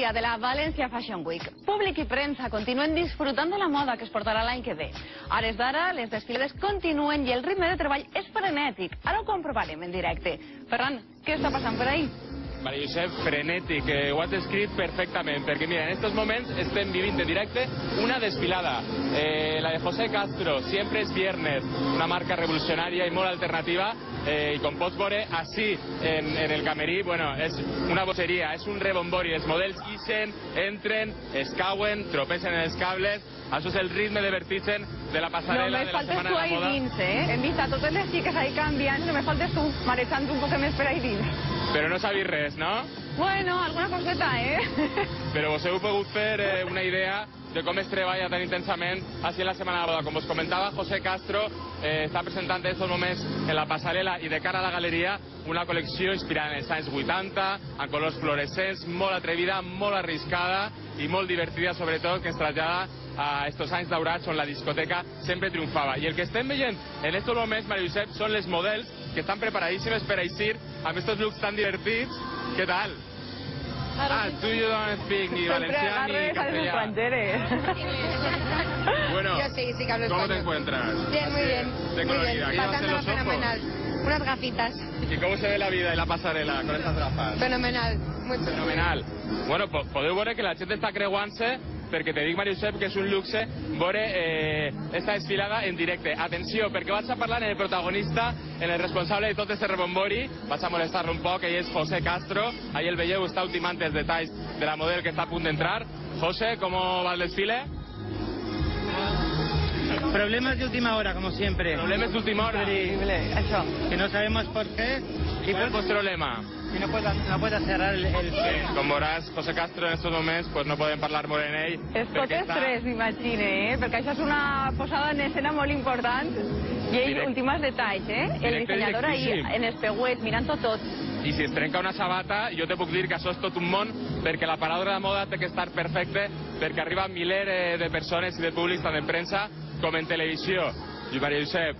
día de la Valencia Fashion Week. Públic i premsa continuen disfrutant de la moda que es portarà l'any que ve. A hores d'ara, les desfiles continuen i el ritme de treball és frenètic. Ara ho comprovarem en directe. Ferran, què està passant per ahí? Maria Josep, frenètic, ho has descrit perfectament, perquè mira, en estos moments estem vivint en directe una desfilada, la de José Castro, Siempre es Viernes, una marca revolucionària i molt alternativa, i com pots veure, així en el camerí, bueno, és una bogeria, és un rebombori, els models guixen, entren, es cauen, tropecen en els cables, això és el ritme de vertigen de la passarel·la de la Setmana de la Moda. Només faltes tu ahí dins, Hem vist a totes les xiques ahí canviant, només faltes tu, marejant un poc més per ahí dins. Però no sabis res, no? Bueno, alguna coseta, Però vos heu pogut fer una idea de com es treballa tan intensament així en la Setmana de la Moda. Com us comentava, José Castro està presentant en aquests moments en la passarel·la i de cara a la galeria una col·lecció inspirada en els anys 80, amb colors fluorescents, molt atrevida, molt arriscada i molt divertida, sobretot, que ens trasllada a estos anys daurats on la discoteca sempre triomfava. I el que estem veient en estos moments, Maria Josep, són les models que estan preparadíssimes per eixir amb estos looks tan divertits. Què tal? Tu y yo don't speak ni valenciano ni castellano. Bueno, yo sí que hablo español. ¿Cómo te encuentras? Bien, muy bien. Muy bien. Pasándolo fenomenal. Unas gafitas. ¿Y cómo se ve la vida y la pasarela con estas gafas? Fenomenal, mucho. Fenomenal. Bueno, podeu veure que la gent està creuant-se, perquè te dic, Maria Josep, que és un luxe veure esta desfilada en directe. Atenció, perquè vaig a parlar en el protagonista, en el responsable de tot este rebombori, vaig a molestar-lo un poc, ell és José Castro, ahí el veieu, està ultimant els detalls de la model que està a punt d'entrar. José, ¿cómo va el desfile? Problemas de última hora, como siempre. Problemes d'última hora. Increíble, això. Que no sabemos por qué. ¿Y cuál es vuestro lema? Y no puede cerrar el... Com veuràs, José Castro en estos moments pues no podem parlar molt en ell. És tot estrès, m'imagine, perquè això és una posada en escena molt important i ell, últims detalls, El dissenyador ahí, en espeuet, mirant-ho tot. I si es trenca una sabata, jo te puc dir que això és tot un món, perquè la paradora de moda té que estar perfecte, perquè arriba miler de persones i de públics, tant en premsa com en televisió. I Maria Josep...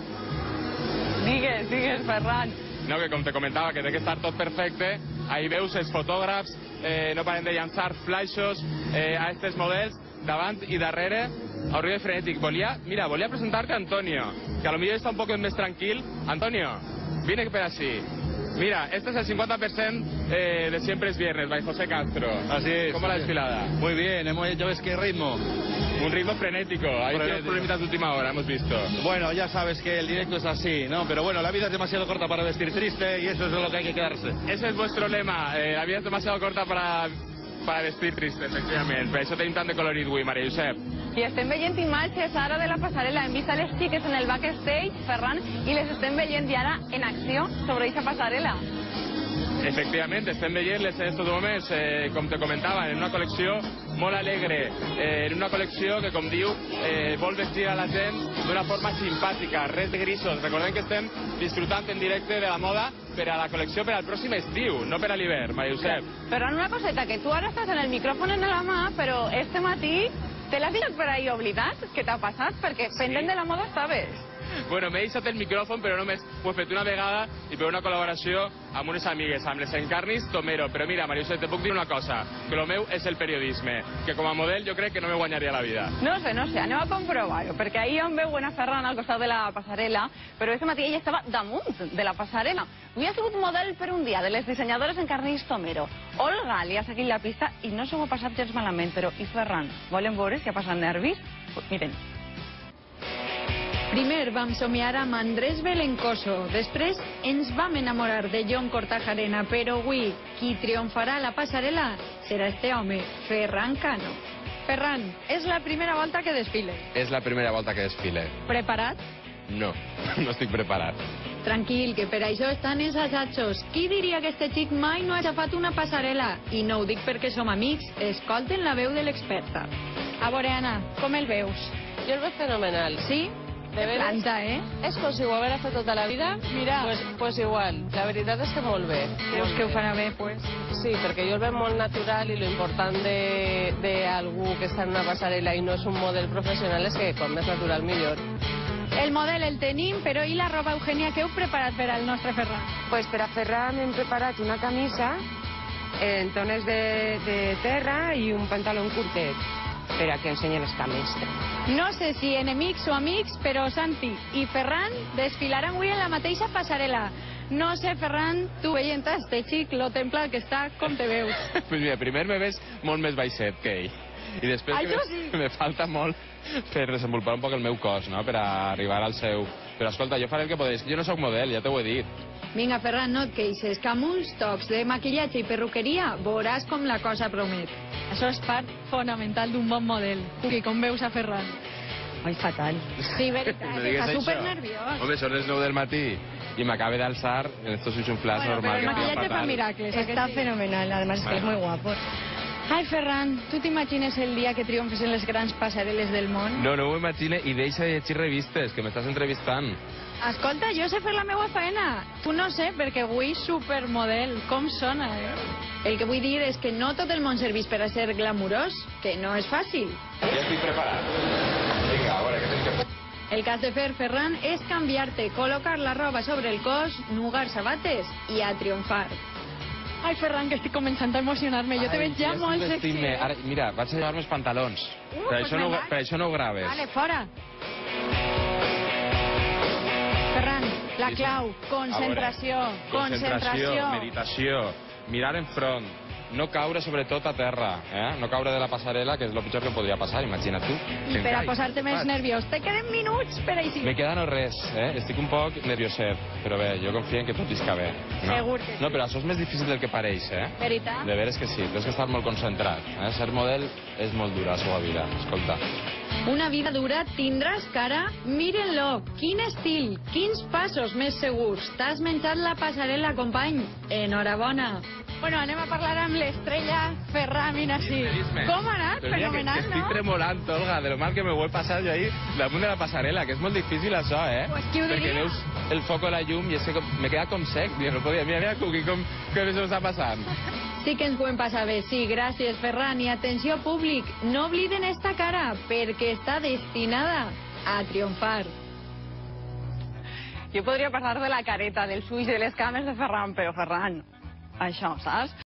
Digues, Ferran. No, que com te comentava, que té que estar tot perfecte. Ahí veus els fotògrafs, no paren de llançar flaixos a estes models, davant i darrere, a ritme frenètic. Volia presentar-te a Antonio, que a lo millor està un poc més tranquil. Antonio, vine per així. Mira, este es el 50% de Siempre es Viernes, by José Castro. Así es. ¿Cómo la desfilada? Muy bien, ya ves qué ritmo. Un ritmo frenético. Hay problemitas de última hora, hemos visto. Bueno, ya sabes que el directo es así, ¿no? Pero bueno, la vida es demasiado corta para vestir triste y eso es lo que hay que quedarse. Ese es vuestro lema. La vida es demasiado corta para vestir triste, efectivament. Per això tenim tant de colorit avui, Maria Josep. I estem veient imatges ara de la passarel·la. Hem vist a les xiques en el backstage, Ferran, i les estem veient ja ara en acció sobre aquesta passarel·la. Efectivament, estem veient-les en aquests moments, com te comentava, en una col·lecció molt alegre, en una col·lecció que, com diu, vol vestir a la gent d'una forma simpàtica, res de grisos. Recordem que estem disfrutant en directe de la moda per a la col·lecció per al pròxim estiu, no per a l'hivern, Maria Josep. Ferran, una coseta, que tu ara estàs en el micròfon en la mà, però este matí te l'has deixat per ahí oblidat? Què t'ha passat? Perquè pendent de la moda estaves. Bueno, m'he deixat el micròfon, però només ho he fet una vegada i per una col·laboració amb unes amigues, amb les Encarnis Tomero. Però mira, Maria Josep, te puc dir una cosa, que el meu és el periodisme, que com a model jo crec que no me guanyaria la vida. No sé, anem a comprovar-ho, perquè ahir on veu a Ferran al costat de la passarel·la, però aquest matí ella estava damunt de la passarel·la. Avui ha sigut model per un dia de les dissenyadores Encarnis Tomero. Olga li ha seguit la pista i no s'ho ha passat gens malament, però i Ferran, volen veure si ha passat nervis? Miren. Primer vam somiar amb Andrés Belencoso, després ens vam enamorar de John Cortajarena, però avui qui triomfarà a la passarel·la serà este home, Ferran Cano. Ferran, és la primera volta que desfile. És la primera volta que desfile. Preparat? No, no estic preparat. Tranquil, que per això estan els assajos. Qui diria que este xic mai no ha agafat una passarel·la? I no ho dic perquè som amics, escolten la veu de l'experta. A veure, Anna, com el veus? Jo el veig fenomenal. Sí? De veres, planta, és com si ho haguera fet tota la vida. Mira. Pues igual, la veritat és que molt bé. Creus que ho farà bé, pues? Sí, perquè jo el veig molt natural i lo important d'algú que està en una passarel·la i no és un model professional és que com més natural millor. El model el tenim, però i la roba, Eugènia, que heu preparat per al nostre Ferran? Pues per a Ferran hem preparat una camisa en tones de terra i un pantalón curtet, per a que ensenyi les cames. No sé si enemics o amics, però Santi i Ferran desfilaran avui en la mateixa passarel·la. No sé, Ferran, tu veient este xic, lo templat que està, com te veus? Pues mira, primer me ves molt més baixet que ell. I després Això sí. me falta molt per desenvolupar un poc el meu cos, no?, per arribar al seu... Però escolta, jo faré el que podré. Jo no sóc model, ja t'ho he dit. Vinga, Ferran, no et queixes, que amb uns tocs de maquillatge i perruqueria veuràs com la cosa promet. Això és part fonamental d'un bon model. Cuqui, com veus a Ferran? Ai, fatal. Sí, veritat, No digues està això. supernerviós. Home, són les 9 del matí i m'acaba d'alçar en estos xuxunflats Bueno, però normal. el que maquillaje estic fa fatal. miracles. Está fenomenal, además es que es muy guapo. Ai, Ferran, tu t'imagines el dia que triomfes en les grans passarel·les del món? No, no ho imagine i deixa de llegir revistes, que m'estàs entrevistant. Escolta, jo sé fer la meva feina. Tu no sé, perquè avui supermodel. Com sona, eh? El que vull dir és que no tot el món serveix per a ser glamurós, que no és fàcil. Ja estic preparat. Vinga, a veure, què tens que fer? El que has de fer, Ferran, és canviar-te, col·locar la roba sobre el cos, nugar sabates i a triomfar. Ai, Ferran, que estic començant a emocionar-me. Jo te veig ja molt sexy. Ara, mira, vaig a llevar-me els pantalons. pues vinga. Per això no ho graves. Vale, fora. Ferran, la clau, concentració, concentració. Meditació, mirar enfront, no caure sobretot a terra, no caure de la passarel·la, que és el pitjor que podria passar, imagina't tu. I per a posar-te més nerviós, te queden minuts per així. Me queda no res, estic un poc nervioset, però bé, jo confio en que tot isca bé. No? Segur que sí. No, però això és més difícil del que pareix, Veritat? De veres que sí, tens que estar molt concentrat. Ser model és molt dura, la seva vida, escolta. Una vida dura, tindràs cara? Mírenlo, quin estil, quins passos més segurs. T'has menjat la passarel·la, company. Enhorabona. Bueno, anem a parlar amb l'estrella Ferran Minassi. Com ha anat? Però mira, Fenomenal, que no? estic tremolant, Olga, de lo mal que me ho he passat jo ahir damunt de la passarel·la, que és molt difícil això, Pues qui ho Perquè diria? veus el foc o la llum i és que me queda com sec, no podia. Mira, Cuqui, com que se m'està passant. Sí que ens ho hem passat bé, sí, gràcies, Ferran. I atenció, públic, no obliden esta cara, perquè està destinada a triomfar. Jo podria parlar de la careta, dels ulls, de les cames de Ferran, però Ferran, això, saps?